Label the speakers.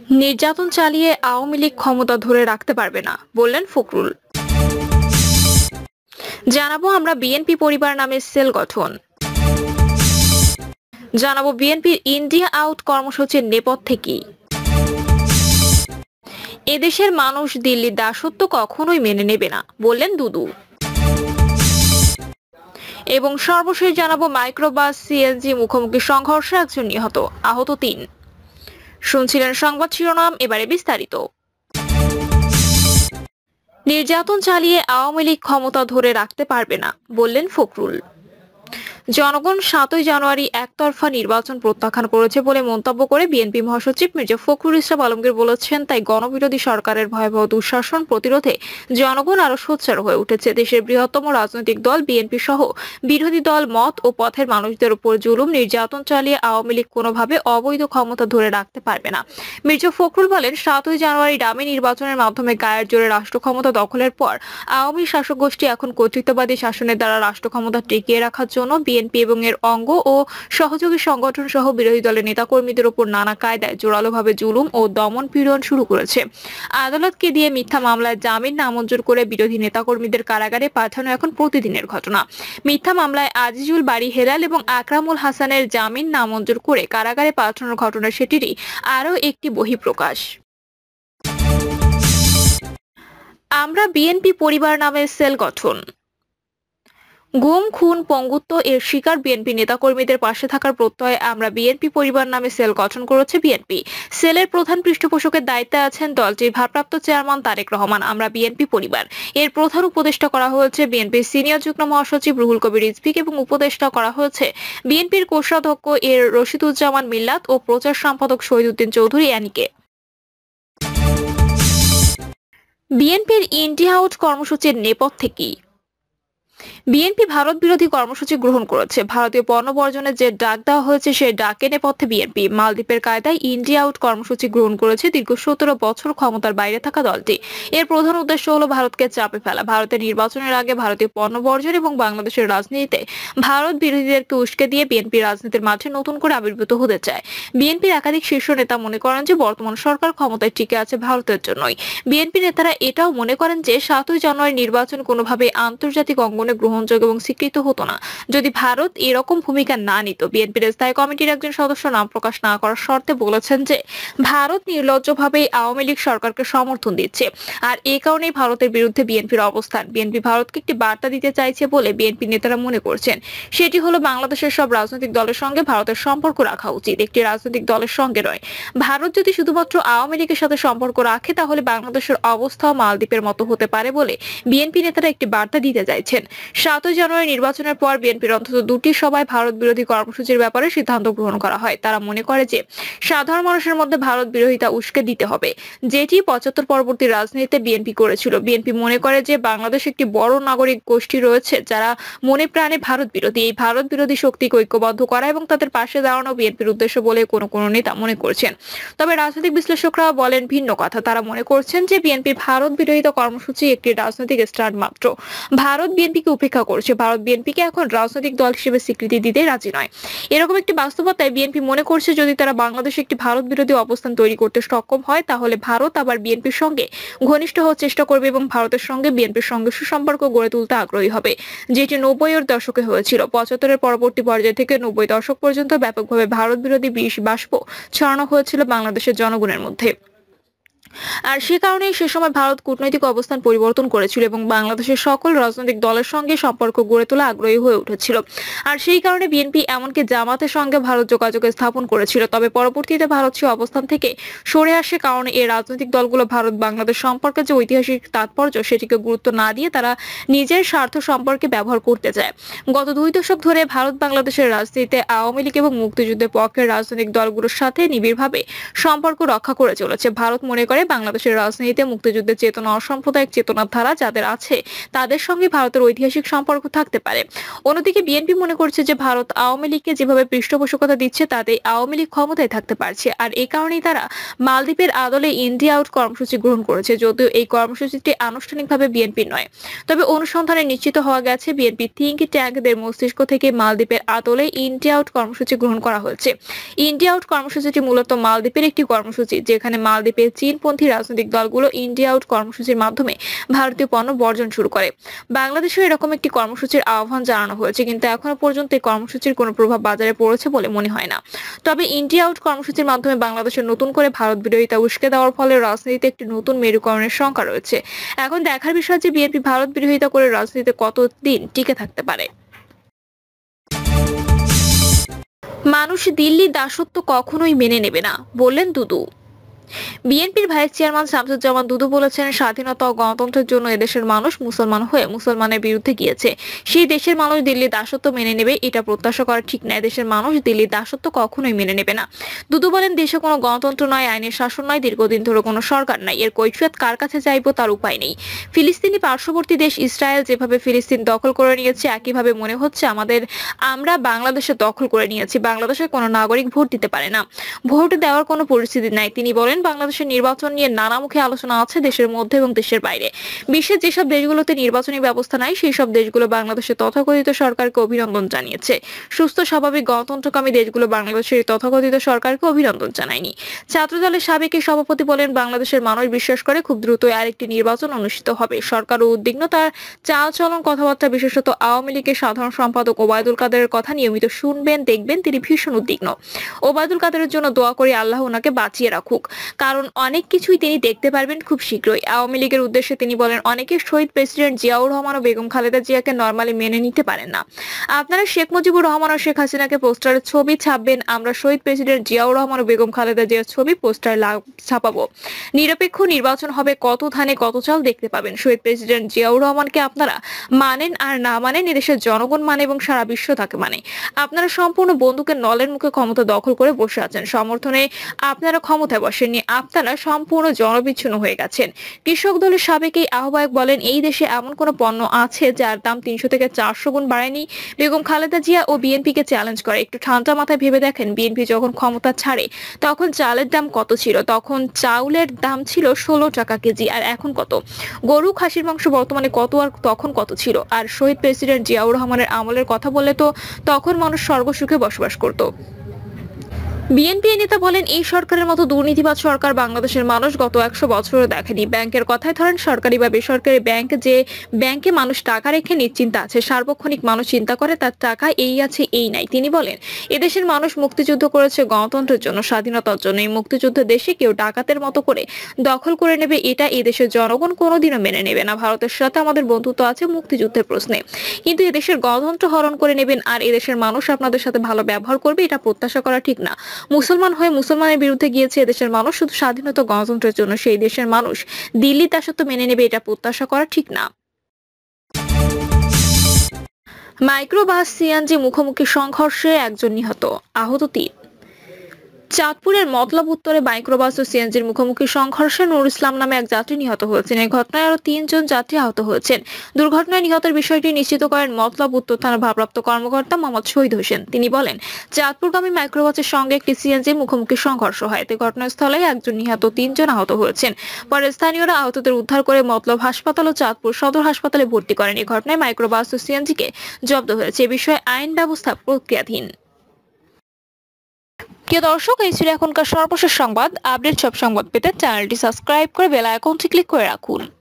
Speaker 1: নির্যাতন চালিয়ে আওয়ামী লীগ ক্ষমতা ধরে রাখতে পারবে না, বললেন ফখরুল। জানাবো আমরা বিএনপি পরিবার নামে সেল গঠন। জানাবো বিএনপির ইন্ডিয়া আউট কর্মসূচির নেপথ্যে কি। এদেশের মানুষ দিল্লির দাসত্ব কখনোই মেনে নেবে না, বললেন দুদু। এবং সর্বশেষ জানাবো মাইক্রোবাস সিএনজি মুখোমুখি সংঘর্ষে একজন নিহত, আহত ৩। শুনছিলেন সংবাদ শিরোনাম, এবারে বিস্তারিত। নির্যাতন চালিয়ে আওয়ামী লীগ ক্ষমতা ধরে রাখতে পারবে না, বললেন ফখরুল। জনগণ ৭ই জানুয়ারি একতরফা নির্বাচন প্রত্যাখ্যান করেছে বলে মন্তব্য করে বিএনপি মহাসচিব মির্জা ফখরুল ইসলাম আলমগীর বলেছেন, তাই গণবিরোধী সরকারের ভয়াবহ দুঃশাসন প্রতিরোধে জনগণ আরো সোচ্চার হয়ে উঠেছে। দেশের বৃহত্তম রাজনৈতিক দল বিএনপি সহ বিরোধী দল মত ও পথের মানুষদের উপর জুলুম নির্যাতন চালিয়ে আওয়ামী লীগ কোনোভাবে অবৈধ ক্ষমতা ধরে রাখতে পারবে না। মির্জা ফখরুল বলেন, ৭ই জানুয়ারি ডামি নির্বাচনের মাধ্যমে গায়ের জোরে রাষ্ট্র ক্ষমতা দখলের পর আওয়ামী শাসক গোষ্ঠী এখন কর্তৃত্ববাদী শাসনের দ্বারা রাষ্ট্র ক্ষমতা টিকিয়ে রাখার জন্য বিএনপি এবং এর অঙ্গ ও সহযোগী সংগঠন সহ বিরোধী দলের নেতাকর্মীদের উপর নানা কায়দায় জোরালোভাবে জুলুম ও দমন পীড়ন শুরু করেছে। আদালতকে দিয়ে মিথ্যা মামলায় জামিন নামঞ্জুর করে বিরোধী নেতাকর্মীদের কারাগারে পাঠানো এখন প্রতিদিনের ঘটনা। মিথ্যা মামলায় আজিজুল বাড়ি হেলাল এবং আকরামুল হাসানের জামিন নামঞ্জুর করে কারাগারে পাঠানোর ঘটনা সেটিরই আরও একটি বহিঃপ্রকাশ। আমরা বিএনপি পরিবার নামে সেল গঠন। গুম, খুন, পঙ্গুত্ব এর শিকার বিএনপি নেতাকর্মীদের পাশে থাকার প্রত্যয়ে আমরা বিএনপি পরিবার নামে সেল গঠন করেছে বিএনপি। সেলের প্রধান পৃষ্ঠপোষকের দায়িত্বে আছেন দলটির ভারপ্রাপ্ত চেয়ারম্যান তারেক রহমান। আমরা বিএনপি পরিবার এর প্রধান উপদেষ্টা করা হয়েছে বিএনপির সিনিয়র যুগ্ম মহাসচিব রুহুল কবির রিজভীক এবং উপদেষ্টা করা হয়েছে বিএনপির কোষাধ্যক্ষ এর রশিদুজ্জামান মিল্লাত ও প্রচার সম্পাদক শহীদউদ্দিন চৌধুরী অ্যানিকে। বিএনপির ইন্ডিয়া আউট কর্মসূচির নেপথ্যে কি। বিএনপি ভারত বিরোধী কর্মসূচি গ্রহণ করেছে। ভারতীয় পণ্য বর্জনের যে ডাক দেওয়া হয়েছে সেই ডাকের নেপথ্যে বিএনপি মালদ্বীপের কায়দায় ইন্ডিয়া আউট কর্মসূচি গ্রহণ করেছে দীর্ঘ ১৭ বছর ক্ষমতার বাইরে থাকা দলটি। এর প্রধান উদ্দেশ্য হলো ভারতকে চাপে ফেলা, ভারতের নির্বাচনের আগে ভারতীয় পণ্য বর্জন এবং বাংলাদেশের রাজনীতিতে ভারত বিরোধীদেরকে উস্কে দিয়ে বিএনপি রাজনীতির মাঝে নতুন করে আবির্ভূত হতে চায়। বিএনপির একাধিক শীর্ষ নেতা মনে করেন যে বর্তমান সরকার ক্ষমতায় টিকে আছে ভারতের জন্যই। বিএনপি নেতারা এটাও মনে করেন যে ৭ই জানুয়ারি নির্বাচন কোনোভাবে আন্তর্জাতিক অঙ্গনে গ্রহণযোগ্য এবং স্বীকৃত হতো না যদি ভারত এরকম ভূমিকা না নিত। বিএনপির স্থায়ী কমিটির একজন সদস্য নাম প্রকাশ না করার শর্তে বলেছেন যে ভারত নির্লজ্জভাবে আওয়ামী লীগ সরকারকে সমর্থন দিচ্ছে, আর এই কারণেই ভারতের বিরুদ্ধে বিএনপির অবস্থান। বিএনপি ভারতকে একটি বার্তা দিতে চাইছে বলে বিএনপি নেতারা মনে করছেন। সেটি হলো বাংলাদেশের সব রাজনৈতিক দলের সঙ্গে ভারতের সম্পর্ক রাখা উচিত, একটি রাজনৈতিক দলের সঙ্গে নয়। ভারত যদি শুধুমাত্র আওয়ামী লীগের সাথে সম্পর্ক রাখে তাহলে বাংলাদেশের অবস্থাও মালদ্বীপের মতো হতে পারে বলে বিএনপি নেতারা একটি বার্তা দিতে চাইছেন। ৭ই জানুয়ারি নির্বাচনের পর বিএনপির অন্তত দুটি সভায় ভারত বিরোধী কর্মসূচির ব্যাপারে সিদ্ধান্ত গ্রহণ করা হয়। তারা মনে করে যে সাধারণ মানুষের মধ্যে ভারত বিরোধিতা উস্কে দিতে হবে, যেটি ৭৫ পরবর্তী রাজনীতিতে বিএনপি করেছিল। বিএনপি মনে করে যে বাংলাদেশ একটি বড় নাগরিক গোষ্ঠী রয়েছে যারা মনে প্রাণে ভারত বিরোধী। এই ভারত বিরোধী শক্তিকে ঐক্যবদ্ধ করা এবং তাদের পাশে দাঁড়ানো বিএনপির উদ্দেশ্য বলে কোনো নেতা মনে করছেন। তবে রাজনৈতিক বিশ্লেষকরা বলেন ভিন্ন কথা। তারা মনে করছেন যে বিএনপির ভারত বিরোধিতা কর্মসূচি একটি রাজনৈতিক স্টান্ট মাত্র। ভারত বিএনপিকে উপেক্ষা করছে, ভারত বিএনপিকে এখন রাজনৈতিক দল হিসেবে স্বীকৃতি দিতে রাজি নয়। এরকম একটি বাস্তবতায় বিএনপি মনে করছে যদি তারা বাংলাদেশে একটি ভারত বিরোধী অবস্থান তৈরি করতে সক্ষম হয় তাহলে ভারত আবার বিএনপির সঙ্গে ঘনিষ্ঠ হওয়ার চেষ্টা করবে এবং ভারতের সঙ্গে বিএনপির সঙ্গে সুসম্পর্ক গড়ে তুলতে আগ্রহী হবে, যেটি ৯০-এর দশকে হয়েছিল। ৭৫-এর পরবর্তী পর্যায় থেকে ৯০ দশক পর্যন্ত ব্যাপকভাবে ভারত বিরোধী বিষ বাষ্প ছড়ানো হয়েছিল বাংলাদেশের জনগণের মধ্যে। আর সে কারণেই সে সময় ভারত কূটনৈতিক অবস্থান পরিবর্তন করেছিল এবং বাংলাদেশের সকল রাজনৈতিক দলের সঙ্গে সম্পর্ক গড়ে তোলা আগ্রহী হয়ে উঠেছিল। আর সেই কারণে বিএনপি এমনকি জামাতের সঙ্গে ভারত যোগাযোগ স্থাপন করেছিল। তবে পরবর্তীতে ভারত সেই অবস্থান থেকে সরে আসে, কারণে এই রাজনৈতিক দলগুলো ভারত বাংলাদেশ সম্পর্কে যে ঐতিহাসিক তাৎপর্য সেটিকে গুরুত্ব না দিয়ে তারা নিজের স্বার্থ সম্পর্কে ব্যবহার করতে চায়। গত ২ দশক ধরে ভারত বাংলাদেশের রাজনীতিতে আওয়ামী লীগ এবং মুক্তিযুদ্ধের পক্ষের রাজনৈতিক দলগুলোর সাথে নিবিড়ভাবে সম্পর্ক রক্ষা করে চলেছে। ভারত মনে করে করে বাংলাদেশের রাজনীতিতে মুক্তিযুদ্ধের চেতনা, অসাম্প্রদায়িক চেতনার ধারা যাদের আছে তাদের সঙ্গে ভারতের ঐতিহাসিক সম্পর্ক থাকতে পারে। অন্যদিকে বিএনপি মনে করছে যে ভারত আওয়ামী লীগকে যেভাবে পৃষ্ঠপোষকতা দিচ্ছে তাতে আওয়ামী লীগ ক্ষমতায় থাকতে পারছে, আর এই কারণেই তারা মালদ্বীপের আদলে ইন্ডিয়া আউট কর্মসূচি গ্রহণ করেছে। যদিও এই কর্মসূচিটি আনুষ্ঠানিকভাবে বিএনপি নয়, তবে অনুসন্ধানে নিশ্চিত হওয়া গেছে বিএনপি থিঙ্ক ট্যাঙ্কদের মস্তিষ্ক থেকে মালদ্বীপের আদলে ইন্ডিয়া আউট কর্মসূচি গ্রহণ করা হয়েছে। ইন্ডিয়া আউট কর্মসূচিটি মূলত মালদ্বীপের একটি কর্মসূচি, যেখানে মালদ্বীপের চীনপন্থী রাজনৈতিক দলগুলো ইন্ডিয়া আউট কর্মসূচির মাধ্যমে ভারতীয় পণ্য বর্জন শুরু করে। বাংলাদেশেও এরকম একটি কর্মসূচির আহ্বান জানানো হয়েছে, কিন্তু এখনো পর্যন্ত এই কর্মসূচির কোনো প্রভাব বাজারে পড়েছে বলে মনে হয় না। তবে ইন্ডিয়া আউট কর্মসূচির মাধ্যমে বাংলাদেশের নতুন করে ভারত বিরোধিতা উস্কে দেওয়ার ফলে রাজনীতিতে একটি নতুন মেরুকরণের শঙ্কা রয়েছে। এখন দেখার বিষয় যে বিএনপি ভারত বিরোধিতা করে রাজনীতিতে কতদিন টিকে থাকতে পারে। মানুষ দিল্লির দাসত্ব কখনোই মেনে নেবে না, বললেন দুদু। বিএনপির ভাইস চেয়ারম্যান শামসুজ্জামান দুদু বলেছেন, স্বাধীনতা ও গণতন্ত্রের জন্য এদেশের মানুষ মুসলমান হয়ে মুসলমানের বিরুদ্ধে গিয়েছে। সেই দেশের মানুষ দিল্লির দাসত্ব মেনে নেবে এটা প্রত্যাশা করা ঠিক নয়। দেশের মানুষ দিল্লির দাসত্ব কখনোই মেনে নেবে না। দুদু বলেন, দেশে কোনো গণতন্ত্র নয়, আইনের শাসন নয়, দীর্ঘদিন ধরে কোনো সরকার নাই। এর কৈফিয়ত কার কাছে চাইবো তার উপায় নেই। ফিলিস্তিনি পার্শ্ববর্তী দেশ ইসরায়েল যেভাবে ফিলিস্তিন দখল করে নিয়েছে, একইভাবে মনে হচ্ছে আমরা বাংলাদেশে দখল করে নিয়েছি। বাংলাদেশের কোনো নাগরিক ভোট দিতে পারে না, ভোট দেওয়ার কোনো পরিস্থিতি নাই। তিনি বলেন, বাংলাদেশের নির্বাচন নিয়ে নানামুখী আলোচনা আছে দেশের মধ্যে এবং দেশের বাইরে। বিশ্বের যেসব দেশগুলোতে নির্বাচনী ব্যবস্থা নাই সেই সব দেশগুলো বাংলাদেশের তথাকথিত সরকারকে অভিনন্দন জানিয়েছে। সুস্থ স্বাভাবিক গণতন্ত্রকামী দেশগুলো বাংলাদেশের তথাকথিত সরকারকে অভিনন্দন জানায়নি। ছাত্রদলের সাবেক সভাপতি বলেন, বাংলাদেশের মানুষ বিশ্বাস করে খুব দ্রুতই আরেকটি নির্বাচন অনুষ্ঠিত হবে। সরকারও উদ্বিগ্ন। তার চালচলন, কথাবার্তা, বিশেষত আওয়ামী লীগের সাধারণ সম্পাদক ওবায়দুল কাদেরের কথা নিয়মিত শুনবেন, দেখবেন। তিনি ভীষণ উদ্বিগ্ন। ওবায়দুল কাদেরের জন্য দোয়া করি আল্লাহ ওনাকে বাঁচিয়ে রাখুক, কারণ অনেক কিছুই তিনি দেখতে পারবেন খুব শীঘ্রই। আওয়ামী লীগের উদ্দেশ্যে তিনি বলেন, অনেকে শহীদ প্রেসিডেন্ট জিয়াউর রহমান ও বেগম খালেদা জিয়াকে নরমালি মেনে নিতে পারেন না। আপনারা শেখ মুজিবুর রহমান ও শেখ হাসিনাকে পোস্টারের ছবি ছাপবেন, আমরা শহীদ প্রেসিডেন্ট জিয়াউর রহমান ও বেগম খালেদা জিয়ার ছবি পোস্টার ছাপাবো। নিরপেক্ষ নির্বাচন হবে, কত ধানে কত চাল দেখতে পাবেন। শহীদ প্রেসিডেন্ট জিয়াউর রহমানকে আপনারা মানেন আর না মানেন, এদেশের জনগণ মানে এবং সারা বিশ্ব তাকে মানে। আপনারা সম্পূর্ণ বন্দুকের নলের মুখে ক্ষমতা দখল করে বসে আছেন। সমর্থনে আপনারা ক্ষমতায় বসেননি, আপনারা সম্পূর্ণ জনবিচ্ছিন্ন হয়ে গেছেন। কৃষক দলের সাবেক এই আহ্বায়ক বলেন, এই দেশে এমন কোন পণ্য আছে যার দাম 300 থেকে 400 গুণ বাড়েনি। বেগম খালেদা জিয়া ও বিএনপিকে চ্যালেঞ্জ করে। একটু ঠান্ডা মাথায় ভেবে দেখেন, বিএনপি যখন ক্ষমতা ছাড়ে তখন চালের দাম কত ছিল? তখন চাউলের দাম ছিল 16 টাকা কেজি, আর এখন কত? গরু খাসির মাংস বর্তমানে কত আর তখন কত ছিল? আর শহীদ প্রেসিডেন্ট জিয়াউর রহমানের আমলের কথা বললে তো তখন মানুষ স্বর্গসুখে বসবাস করত। বিএনপি নেতা বলেন, এই সরকারের মতো দুর্নীতিবাজ সরকার বাংলাদেশের মানুষ গত 100 বছরও দেখেনি। ব্যাংকের কথায় ধরেন, সরকারি বা বেসরকারি ব্যাংক, যে ব্যাংকে মানুষ টাকা রেখে নিশ্চিন্ত আছে, সার্বক্ষণিক মানুষ চিন্তা করে তার টাকা এই আছে এই নাই। তিনি বলেন, এদেশের মানুষ মুক্তিযুদ্ধ করেছে গণতন্ত্রের জন্য, স্বাধীনতার জন্য। এই মুক্তিযুদ্ধ দেশে কেউ ডাকাতের মতো করে দখল করে নেবে এটা এই দেশের জনগণ কোনোদিনও মেনে নেবে না। ভারতের সাথে আমাদের বন্ধুত্ব আছে মুক্তিযুদ্ধের প্রশ্নে, কিন্তু এদেশের গণতন্ত্র হরণ করে নেবেন আর এদেশের মানুষ আপনাদের সাথে ভালো ব্যবহার করবে এটা প্রত্যাশা করা ঠিক না। মুসলমান হয়ে মুসলমানের বিরুদ্ধে গিয়েছে এদেশের মানুষ শুধু স্বাধীনতা গণতন্ত্রের জন্য। সেই দেশের মানুষ দিল্লির দাসত্ব মেনে নেবে এটা প্রত্যাশা করা ঠিক না। মাইক্রোবাস সিএনজি মুখোমুখি সংঘর্ষে একজন নিহত, আহত 3। চাঁদপুরের মতলব উত্তরে মাইক্রোবাস ও সিএনজির মুখোমুখি সংঘর্ষে নুর ইসলাম নামে এক যাত্রী নিহত হয়েছেন। এই ঘটনায় আরো 3 জন যাত্রী আহত হয়েছেন। দুর্ঘটনায় নিহতের বিষয়টি নিশ্চিত করেন মতলব উত্তর থানার ভারপ্রাপ্ত কর্মকর্তা মোহাম্মদ শহীদ হোসেন। তিনি বলেন, চাঁদপুরগামী মাইক্রোবাসের সঙ্গে একটি সিএনজির মুখোমুখি সংঘর্ষ হয়। এতে ঘটনাস্থলে একজন নিহত, 3 জন আহত হয়েছেন। পরে স্থানীয়রা আহতদের উদ্ধার করে মতলব হাসপাতাল ও চাঁদপুর সদর হাসপাতালে ভর্তি করেন। এই ঘটনায় মাইক্রোবাস ও সিএনজিকে জব্দ হয়েছে। এ বিষয়ে আইন ব্যবস্থা প্রক্রিয়াধীন। প্রিয় দর্শক, এই ছিল এখনকার সর্বশেষ সংবাদ। আপডেট সব সংবাদ পেতে চ্যানেলটি সাবস্ক্রাইব করে বেল আইকনটি ক্লিক করে রাখুন।